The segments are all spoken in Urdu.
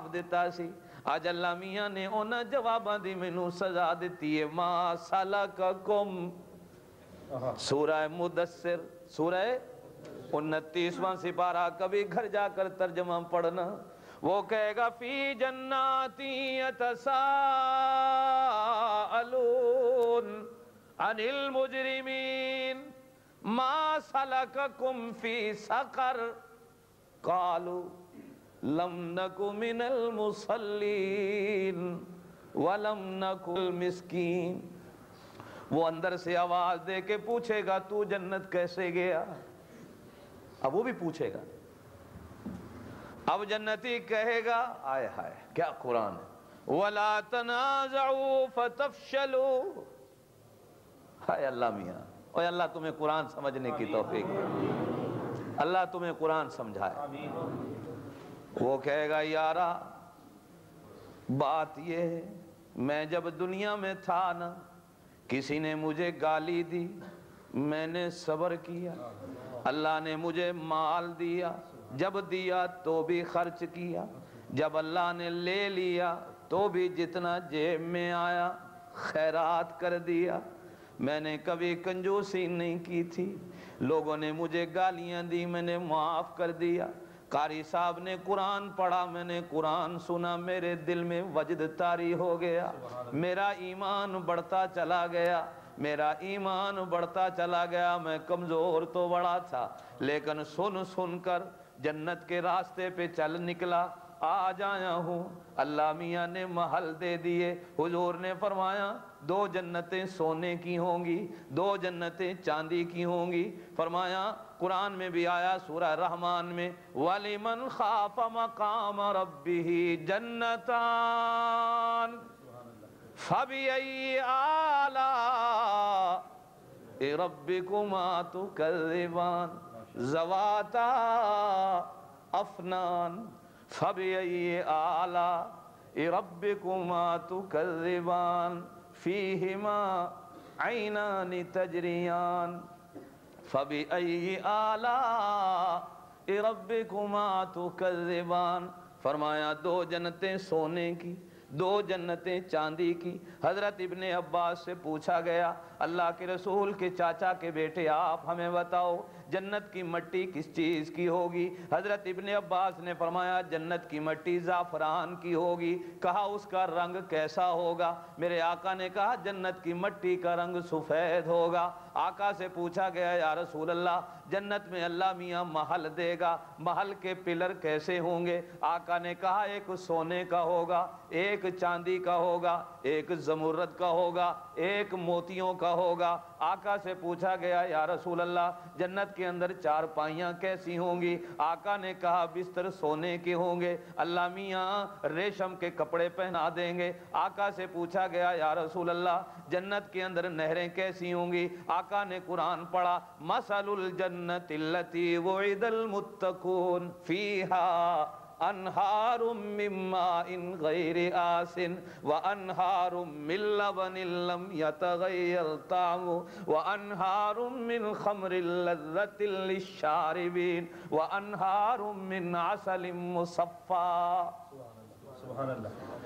دیتا سی آج اللہ میاں نے انہاں جواباں دی مینوں سزا دیتی ہے ما سلککم سورہ مدثر سورہ 29واں سپارہ کبھی گھر جا کر ترجمہ پڑھنا وہ کہے گا فی جناتی یتساءلون عن المجرمین ما سلککم فی سقر قالوا لم نک من المصلین ولم نک المسکین وہ اندر سے آواز دے کے پوچھے گا تو جنت کیسے گیا اب وہ بھی پوچھے گا اب جنتی کہے گا آئے ہائے کیا قرآن ہے وَلَا تَنَازَعُوا فَتَفْشَلُوا ہائے اللہ میاں اوہ اللہ تمہیں قرآن سمجھنے کی توفیق اللہ تمہیں قرآن سمجھائے وہ کہے گا یارا بات یہ ہے میں جب دنیا میں تھا نا کسی نے مجھے گالی دی میں نے صبر کیا اللہ نے مجھے مال دیا جب دیا تو بھی خرچ کیا جب اللہ نے لے لیا تو بھی جتنا جیب میں آیا خیرات کر دیا میں نے کبھی کنجوسی نہیں کی تھی لوگوں نے مجھے گالیاں دی میں نے معاف کر دیا قاری صاحب نے قرآن پڑھا میں نے قرآن سنا میرے دل میں وجد طاری ہو گیا میرا ایمان بڑھتا چلا گیا میرا ایمان بڑھتا چلا گیا میں کمزور تو بڑا تھا لیکن سن سن کر جنت کے راستے پہ چل نکلا آج آیا ہوں اللہ میاں نے محل دے دیے حضور نے فرمایا 2 جنتیں سونے کی ہوں گی 2 جنتیں چاندی کی ہوں گی فرمایا قرآن میں بھی آیا سورہ رحمان میں وَلِمَنْ خَافَ مَقَامَ رَبِّهِ جَنَّتَانِ فَبِأَيِّ آلَاءِ رَبِّكُمَا تُكَذِّبَانِ ذَوَاتَا أَفْنَانِ فَبِأَيِّ آلَاءِ رَبِّكُمَا تُكَذِّبَانِ فِيهِمَا عَيْنَانِ تَجْرِيَانِ فَبِأَيِّ آلَاءِ رَبِّكُمَا تُكَذِّبَانِ فرمایا 2 جنتیں سونے کی 2 جنتیں چاندی کی حضرت ابن عباس سے پوچھا گیا اللہ کے رسول کے چاچا کے بیٹے آپ ہمیں بتاؤ جنت کی مٹی کس چیز کی ہوگی حضرت ابن عباس نے فرمایا جنت کی مٹی زعفران کی ہوگی کہا اس کا رنگ کیسا ہوگا میرے آقا نے کہا جنت کی مٹی کا رنگ سفید ہوگا آقا سے پوچھا گیا یا رسول اللہ جنت میں اللہ میاں محل دے گا محل کے پلر کیسے ہوں گے آقا نے کہا ایک سونے کا ہوگا ایک چاندی کا ہوگا ایک زمرد کا ہوگا ایک موتیوں کا ہوگا آقا سے پوچھا گیا یا رسول اللہ جنت کے اندر 4 پائیاں کیسی ہوں گی آقا نے کہا بستر سونے کے ہوں گے اللہ میاں ریشم کے کپڑے پہنا دیں گے آقا سے پوچھا گیا یا رسول اللہ جنت کے اندر نہریں کیسی ہوں گی آقا نے قرآن پڑھا مثل الجنت التی وعد المتقون فیہا انہار من ماء غیر آسن وانہار من لبن لم یتغیر طعمہ وانہار من خمر لذت للشاربین وانہار من عسل مصفا سبحان اللہ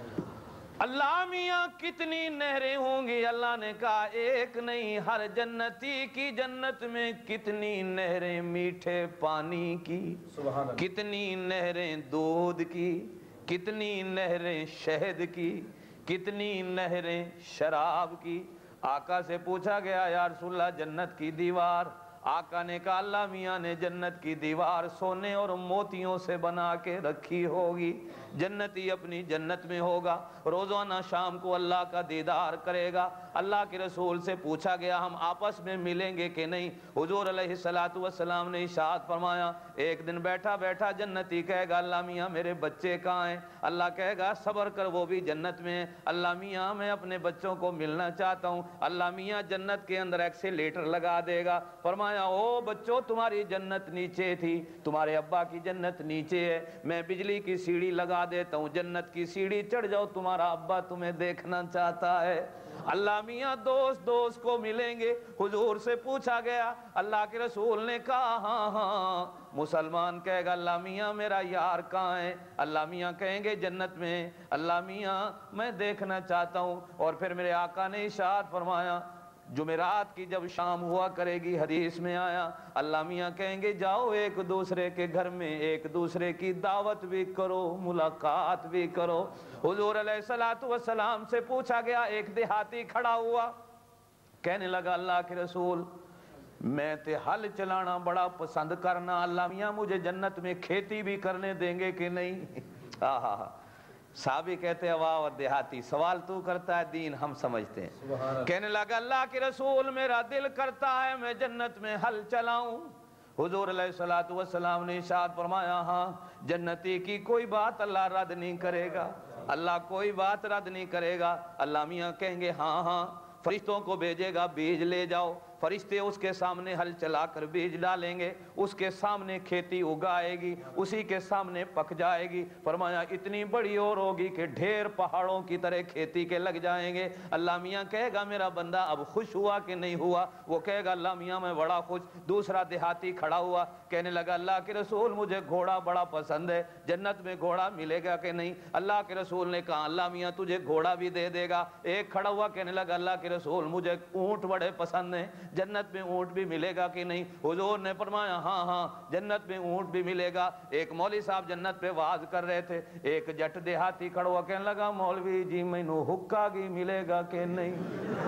اللہ میاں کتنی نہریں ہوں گی اللہ نے کہا ایک نہیں ہر جنتی کی جنت میں کتنی نہریں میٹھے پانی کی کتنی نہریں دودھ کی کتنی نہریں شہد کی کتنی نہریں شراب کی آقا سے پوچھا گیا یا رسول اللہ جنت کی دیوار آقا نے کہا اللہ میاں نے جنت کی دیوار سونے اور موتیوں سے بنا کے رکھی ہوگی جنتی اپنی جنت میں ہوگا روزانہ شام کو اللہ کا دیدار کرے گا اللہ کے رسول سے پوچھا گیا ہم آپس میں ملیں گے کہ نہیں حضور علیہ السلام نے ارشاد فرمایا ایک دن بیٹھا بیٹھا جنتی کہے گا اللہ میاں میرے بچے کہاں ہیں اللہ کہے گا صبر کر وہ بھی جنت میں ہیں اللہ میاں میں اپنے بچوں کو ملنا چاہتا ہوں اللہ میاں جنت کے اندر ایکسیلیٹر لگا دے گا فرمایا او بچوں تمہاری جنت نیچے تھی تمہارے ابا کی جنت نیچے ہے میں بجلی کی سیڑھی لگا دیتا ہوں جنت کی سیڑھی چڑھ جاؤ تمہارا ابا تمہیں دیکھنا چاہتا ہے اللہ میاں دوست کو ملیں گے حضور سے پوچھا گیا اللہ کے رسول نے کہا ہاں مسلمان کہے گا اللہ میاں میرا یار کہاں ہے؟ اللہ میاں کہیں گے جنت میں، اللہ میاں میں دیکھنا چاہتا ہوں۔ اور پھر میرے آقا نے ارشاد فرمایا جمعرات کی جب شام ہوا کرے گی، حدیث میں آیا اللہ میاں کہیں گے جاؤ ایک دوسرے کے گھر میں ایک دوسرے کی دعوت بھی کرو، ملاقات بھی کرو۔ حضور علیہ السلام سے پوچھا گیا، ایک دیہاتی کھڑا ہوا کہنے لگا اللہ کے رسول میں تے حل چلانا بڑا پسند کرنا، اللہ میاں مجھے جنت میں کھیتی بھی کرنے دیں گے کہ نہیں؟ صحابی کہتے ہیں واہ دیہاتی سوال تو کرتا ہے، دین ہم سمجھتے ہیں۔ کہنے لگا اللہ کے رسول میرا دل کرتا ہے میں جنت میں حل چلاؤں۔ حضور علیہ السلام نے ارشاد فرمایا ہاں جنتی کی کوئی بات اللہ رد نہیں کرے گا، اللہ کوئی بات رد نہیں کرے گا۔ اللہ میاں کہیں گے ہاں ہاں، فرشتوں کو بھیجے گا بیج لے جاؤ، فرشتے اس کے سامنے ہل چلا کر بیج ڈالیں گے، اس کے سامنے کھیتی اگائے گی، اسی کے سامنے پک جائے گی۔ فرمایا اتنی بڑی اور ہوگی کہ ڈھیر پہاڑوں کی طرح کھیتی کے لگ جائیں گے۔ اللہ میاں کہے گا میرا بندہ اب خوش ہوا کہ نہیں ہوا؟ وہ کہے گا اللہ میاں میں بڑا خوش۔ دوسرا دیہاتی کھڑا ہوا کہنے لگا اللہ کے رسول مجھے گھوڑا بڑا پسند ہے، جنت میں گھوڑا ملے گا کہ نہیں؟ اللہ کے رسول نے کہا اللہ میاں تجھے گھوڑا بھی دے دے گا۔ ایک کھڑا ہوا کہنے لگا اللہ کے رسول مجھے اونٹ بڑے پسند ہیں، جنت میں اونٹ بھی ملے گا کہ نہیں؟ حضور نے فرمایا ہاں ہاں جنت میں اونٹ بھی ملے گا۔ ایک مولوی صاحب جنت پہ وعظ کر رہے تھے، ایک جٹ دیہاتی کھڑا ہوا کہنے لگا مولوی جی مینوں حکا بھی ملے گا کہ نہیں؟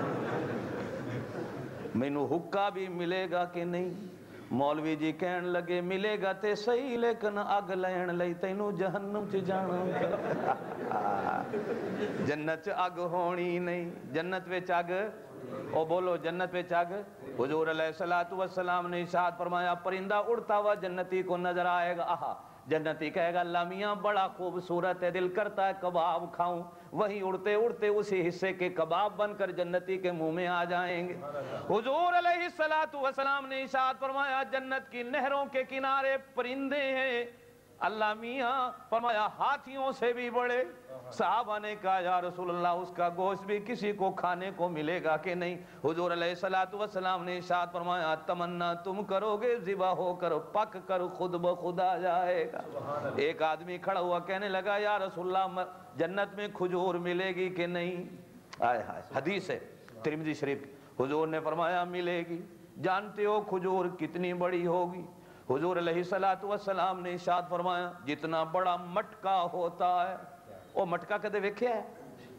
مینوں حکا بھی ملے گا کہ نہیں؟ مولوی جی کہن لگے ملے گا تے صحیح لیکن اگ لین لئی تینوں جہنم چ جانا۔ جنت چ اگ ہونی نہیں، جنت وچ اگ او بولو جنت وچ اگ۔ حضور علیہ السلام نے ارشاد فرمایا پرندہ اڑتا ہوا جنتی کو نظر آئے گا، آہا جنتی کہے گا اللہ میاں بڑا خوبصورت ہے، دل کرتا ہے کباب کھاؤں، وہی اڑتے اڑتے اسی حصے کے کباب بن کر جنتی کے منہ میں آ جائیں گے۔ حضور علیہ السلام نے ارشاد فرمایا جنت کی نہروں کے کنارے پرندے ہیں، اللہ میاں فرمایا ہاتھیوں سے بھی بڑے۔ صحابہ نے کہا یا رسول اللہ اس کا گوشت بھی کسی کو کھانے کو ملے گا کہ نہیں؟ حضور علیہ السلام نے ارشاد فرمایا تمنا تم کرو گے ذبح ہو کر پک کر خود بخود آ جائے گا۔ ایک آدمی کھڑا ہوا کہنے لگا یا رسول اللہ جنت میں کھجور ملے گی کہ نہیں؟ آئے ہائے حدیث ہے ترمذی شریف، حضور نے فرمایا ملے گی۔ جانتے ہو کھجور کتنی بڑی ہوگی؟ حضور علیہ السلام نے ارشاد فرمایا جتنا بڑا مٹکا ہوتا ہے، وہ مٹکا کدے ویکھیا ہے؟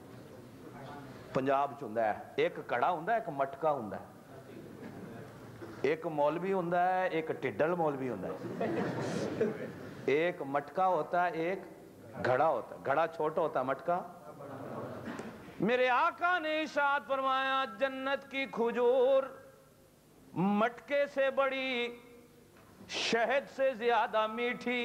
پنجاب چ ہوندا ہے، ایک کڑا ہوندا ہے ایک مٹکا ہوندا ہے، ایک مولوی ہوندا ہے ایک ٹڈل مولوی ہوندا ہے، ایک مٹکا ہوتا ہے ایک گھڑا ہوتا ہے، گھڑا چھوٹا ہوتا ہے مٹکا۔ میرے آقا نے ارشاد فرمایا جنت کی کھجور مٹکے سے بڑی، شہد سے زیادہ میٹھی،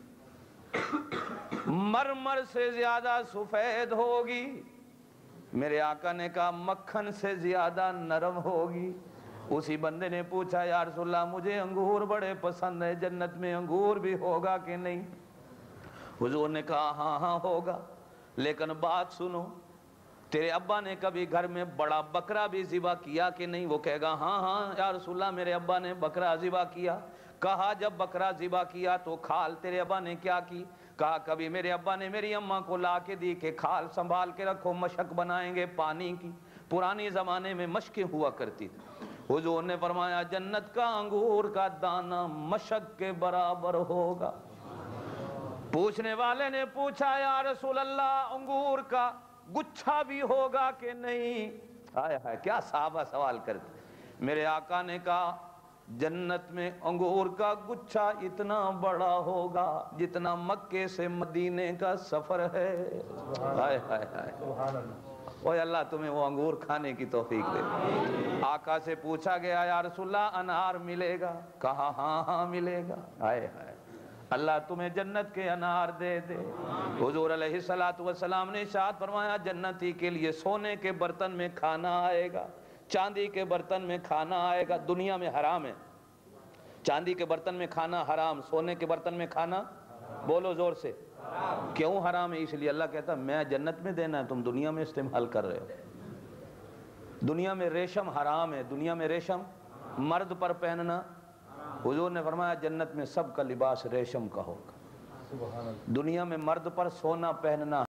مرمر سے زیادہ سفید ہوگی، میرے آقا نے کہا مکھن سے زیادہ نرم ہوگی۔ اسی بندے نے پوچھا یا رسول اللہ مجھے انگور بڑے پسند ہے، جنت میں انگور بھی ہوگا کہ نہیں؟ حضور نے کہا ہاں ہاں ہوگا، لیکن بات سنو تیرے ابا نے کبھی گھر میں بڑا بکرا بھی ذبح کیا کہ نہیں؟ وہ کہے گا ہاں ہاں یا رسول اللہ میرے ابا نے بکرا ذبح کیا۔ کہا جب بکرا ذبح کیا تو کھال تیرے ابا نے کیا کی؟ کہا کبھی میرے ابا نے میری اماں کو لا کے دی کہ کھال سنبھال کے رکھو، مشق بنائیں گے پانی کی، پرانے زمانے میں مشقیں ہوا کرتی تھی۔ حضور نے فرمایا جنت کا انگور کا دانہ مشق کے برابر ہوگا۔ پوچھنے والے نے پوچھا یا رسول اللہ انگور کا گچھا بھی ہوگا کہ نہیں؟ ہائے ہائے کیا صحابہ سوال کرتے۔ میرے آقا نے کہا جنت میں انگور کا گچھا اتنا بڑا ہوگا جتنا مکے سے مدینے کا سفر ہے۔ ہائے ہائے ہائے اوہ اللہ تمہیں وہ انگور کھانے کی توفیق دے۔ آقا سے پوچھا گیا یا رسول اللہ انار ملے گا؟ کہا ہاں ہاں ملے گا۔ ہائے ہائے اللہ تمہیں جنت کے انار دے دے۔ حضور علیہ السلام نے ارشاد فرمایا جنتی کے لیے سونے کے برتن میں کھانا آئے گا، چاندی کے برتن میں کھانا آئے گا۔ دنیا میں حرام ہے، چاندی کے برتن میں کھانا حرام، سونے کے برتن میں کھانا بولو زور سے کیوں حرام ہے؟ اس لیے اللہ کہتا میں جنت میں دینا ہے، تم دنیا میں استعمال کر رہے ہو۔ دنیا میں ریشم حرام ہے، دنیا میں ریشم مرد پر پہننا حضور نے فرمایا جنت میں سب کا لباس ریشم کا ہوگا. دنیا میں مرد پر سونا پہننا